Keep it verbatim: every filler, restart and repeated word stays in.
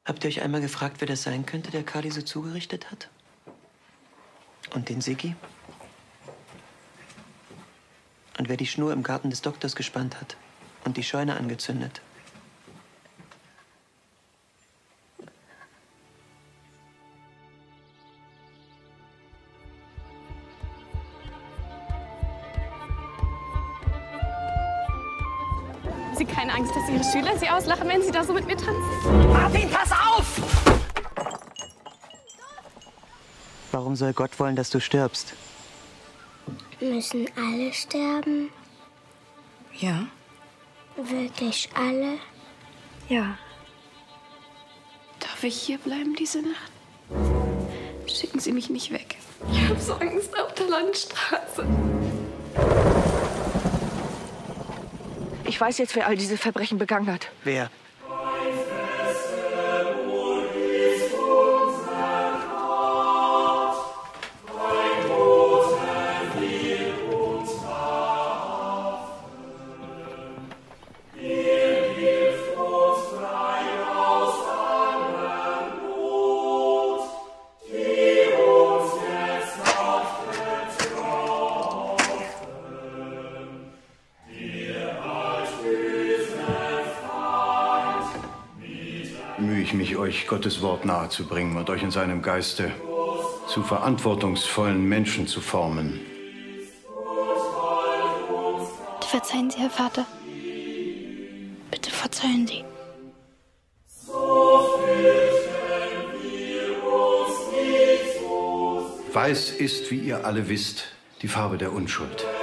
Habt ihr euch einmal gefragt, wer das sein könnte, der Kali so zugerichtet hat? Und den Siggi? Und wer die Schnur im Garten des Doktors gespannt hat und die Scheune angezündet? Haben Sie keine Angst, dass Ihre Schüler Sie auslachen, wenn Sie da so mit mir tanzen? Martin, pass auf! Warum soll Gott wollen, dass du stirbst? Müssen alle sterben? Ja. Wirklich alle? Ja. Darf ich hier bleiben diese Nacht? Schicken Sie mich nicht weg. Ich habe so Angst auf der Landstraße. Ich weiß jetzt, wer all diese Verbrechen begangen hat. Wer? Mühe ich mich, euch Gottes Wort nahezubringen und euch in seinem Geiste zu verantwortungsvollen Menschen zu formen. Verzeihen Sie, Herr Vater. Bitte verzeihen Sie. Weiß ist, wie ihr alle wisst, die Farbe der Unschuld.